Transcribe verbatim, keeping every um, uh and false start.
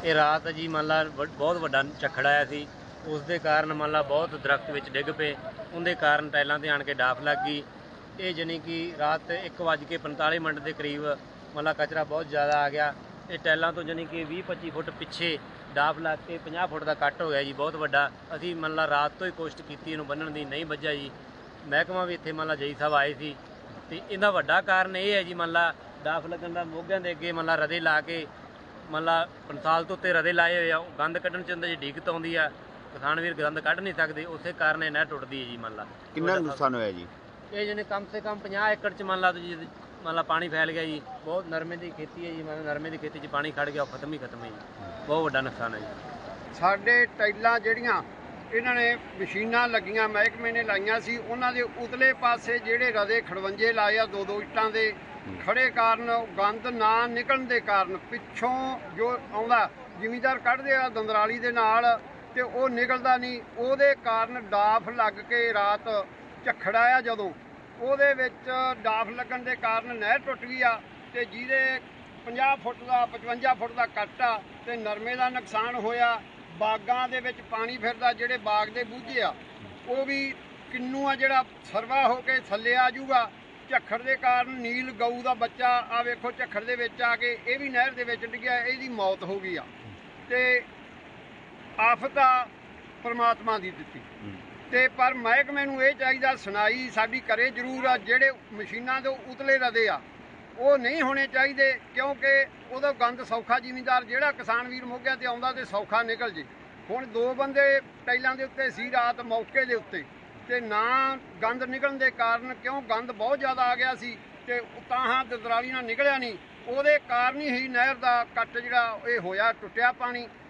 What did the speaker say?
ਇਹ ਰਾਤ ਜੀ ਮੰਨ ਲਾ ਬਹੁਤ ਵੱਡਾ ਝੱਖੜ ਆਇਆ ਸੀ, ਉਸ ਦੇ ਕਾਰਨ ਮੰਨ ਲਾ ਬਹੁਤ ਦਰਖਤ ਵਿੱਚ ਡਿੱਗ ਪਏ, ਉਹਦੇ ਕਾਰਨ ਟਾਇਲਾਂ 'ਤੇ ਆਣ ਕੇ ਡਾਫ ਲੱਗ ਗਈ। ਇਹ ਜਾਣੀ ਕਿ ਰਾਤ ਇੱਕ ਵੱਜ ਕੇ ਪੰਤਾਲੀ ਮਿੰਟ ਦੇ ਕਰੀਬ ਮੰਨ ਲਾ ਕਚਰਾ ਬਹੁਤ ਜ਼ਿਆਦਾ ਆ ਗਿਆ। ਇਹ ਟਾਇਲਾਂ ਤੋਂ ਜਾਣੀ ਕਿ ਵੀਹ ਪੱਚੀ ਫੁੱਟ ਪਿੱਛੇ ਡਾਫ ਲੱਗ ਕੇ ਪੰਜਾਹ ਫੁੱਟ ਦਾ ਕੱਟ ਹੋ ਗਿਆ ਜੀ, ਬਹੁਤ ਵੱਡਾ। ਅਸੀਂ ਮੰਨ ਲਾ ਰਾਤ ਤੋਂ ਹੀ ਕੋਸ਼ਿਸ਼ ਕੀਤੀ ਇਹਨੂੰ ਬੰਨ੍ਹਣ ਦੀ, ਨਹੀਂ ਵੱਜਿਆ ਜੀ। ਮਹਿਕਮਾ ਵੀ ਇੱਥੇ ਮੰਨ ਲਾ ਜਈ ਸਾਹਿਬ ਆਏ ਸੀ, ਅਤੇ ਇਹਦਾ ਵੱਡਾ ਕਾਰਨ ਇਹ ਹੈ ਜੀ ਮੰਨ ਲਾ ਡਾਫ ਲੱਗਣ ਦਾ। ਮੋਢਿਆਂ ਦੇ ਅੱਗੇ ਮੰਨ ਲਾ ਰਦੇ ਲਾ ਕੇ ਮੰਨ ਲਾ ਪੰਤਾਲ ਤੋਂ ਉੱਤੇ ਰਦੇ ਲਾਏ ਹੋਏ ਆ, ਗੰਦ ਕੱਢਣ 'ਚ ਅੰਦਰ ਦਿੱਕਤ ਆਉਂਦੀ ਆ, ਕਿਸਾਨ ਵੀਰ ਗੰਦ ਕੱਢ ਨਹੀਂ ਸਕਦੇ, ਉਸੇ ਕਾਰਨ ਇਹ ਨਹਿਰ ਟੁੱਟਦੀ ਹੈ ਜੀ। ਮੰਨ ਲਾ ਕਿੰਨਾ ਨੁਕਸਾਨ ਹੋਇਆ ਜੀ? ਇਹ ਜਿਹਨੇ ਕਮ ਸੇ ਕਮ ਪੰਜਾਹ ਏਕੜ 'ਚ ਮੰਨ ਲਾ ਤੁਸੀਂ ਮੰਨ ਲਾ ਪਾਣੀ ਫੈਲ ਗਿਆ ਜੀ। ਬਹੁਤ ਨਰਮੇ ਦੀ ਖੇਤੀ ਹੈ ਜੀ, ਮੰਨ ਨਰਮੇ ਦੀ ਖੇਤੀ 'ਚ ਪਾਣੀ ਖੜ ਗਿਆ, ਉਹ ਖਤਮ ਹੀ ਖਤਮ ਹੈ ਜੀ। ਬਹੁਤ ਵੱਡਾ ਨੁਕਸਾਨ ਹੈ ਜੀ। ਸਾਡੇ ਟਾਈਲਾਂ ਜਿਹੜੀਆਂ ਇਹਨਾਂ ਨੇ ਮਸ਼ੀਨਾਂ ਲੱਗੀਆਂ, ਮਹਿਕਮੇ ਨੇ ਲਾਈਆਂ ਸੀ, ਉਹਨਾਂ ਦੇ ਉਤਲੇ ਪਾਸੇ ਜਿਹੜੇ ਰਦੇ ਖੜਵੰਜੇ ਲਾਏ ਆ ਦੋ ਦੋ ਇੱਟਾਂ ਦੇ ਖੜੇ ਕਾਰਨ, ਗੰਦ ਨਾ ਨਿਕਲਣ ਦੇ ਕਾਰਨ ਪਿੱਛੋਂ ਜੋ ਆਉਂਦਾ ਜ਼ਿਮੀਂਦਾਰ ਕੱਢਦੇ ਆ ਦੰਦਰਾਲੀ ਦੇ ਨਾਲ, ਤੇ ਉਹ ਨਿਕਲਦਾ ਨਹੀਂ। ਉਹਦੇ ਕਾਰਨ ਡਾਫ ਲੱਗ ਕੇ ਰਾਤ ਝੱਖੜ ਆਇਆ ਜਦੋਂ, ਉਹਦੇ ਵਿੱਚ ਡਾਫ ਲੱਗਣ ਦੇ ਕਾਰਨ ਨਹਿਰ ਟੁੱਟ ਗਈ ਆ, ਤੇ ਜਿਹਦੇ ਪੰਜਾਹ ਫੁੱਟ ਦਾ ਪਚਵੰਜਾ ਫੁੱਟ ਦਾ ਕੱਟ ਆ, ਤੇ ਨਰਮੇ ਦਾ ਨੁਕਸਾਨ ਹੋਇਆ। ਬਾਗਾਂ ਦੇ ਵਿੱਚ ਪਾਣੀ ਫਿਰਦਾ, ਜਿਹੜੇ ਬਾਗ ਦੇ ਬੂਝੇ ਆ ਉਹ ਵੀ ਕਿੰਨੂ ਆ ਜਿਹੜਾ ਸਰਵਾ ਹੋ ਕੇ ਥੱਲੇ ਆ ਜੂਗਾ। ਝੱਖੜ ਦੇ ਕਾਰਨ ਨੀਲ ਗਊ ਦਾ ਬੱਚਾ ਆ ਵੇਖੋ ਝੱਖੜ ਦੇ ਵਿੱਚ ਆ ਕੇ ਇਹ ਵੀ ਨਹਿਰ ਦੇ ਵਿੱਚ ਡਿੱਗਿਆ, ਇਹਦੀ ਮੌਤ ਹੋ ਗਈ ਆ। ਤੇ ਆਫਤ ਆ ਪਰਮਾਤਮਾ ਦੀ ਦਿੱਤੀ, ਤੇ ਪਰ ਮਹਿਕਮੇ ਨੂੰ ਇਹ ਚਾਹੀਦਾ ਸੁਣਾਈ ਸਾਡੀ ਕਰੇ ਜ਼ਰੂਰ ਆ। ਜਿਹੜੇ ਮਸ਼ੀਨਾਂ ਦੇ ਉਤਲੇ ਰਦੇ ਆ ਉਹ ਨਹੀਂ ਹੋਣੇ ਚਾਹੀਦੇ, ਕਿਉਂਕਿ ਉਹਦਾ ਗੰਦ ਸੌਖਾ ਜ਼ਿਮੀਂਦਾਰ ਜਿਹੜਾ ਕਿਸਾਨ ਵੀਰ ਮੋਢਿਆਂ ਤੇ ਆਉਂਦਾ ਤੇ ਸੌਖਾ ਨਿਕਲ ਜੇ। ਹੁਣ ਦੋ ਬੰਦੇ ਟਾਈਲਾਂ ਦੇ ਉੱਤੇ ਸੀ ਰਾਤ ਮੌਕੇ ਦੇ ਉੱਤੇ, ਤੇ ਨਾ ਗੰਦ ਨਿਕਲਣ ਦੇ ਕਾਰਨ, ਕਿਉਂ ਗੰਦ ਬਹੁਤ ਜ਼ਿਆਦਾ ਆ ਗਿਆ ਸੀ, ਤੇ ਤਾਂ ਦਦਰਾਲੀ ਨਾਲ ਨਿਕਲਿਆ ਨਹੀਂ, ਉਹਦੇ ਕਾਰਨ ਹੀ ਨਹਿਰ ਦਾ ਕੱਟ ਜਿਹੜਾ ਇਹ ਹੋਇਆ, ਟੁੱਟਿਆ ਪਾਣੀ।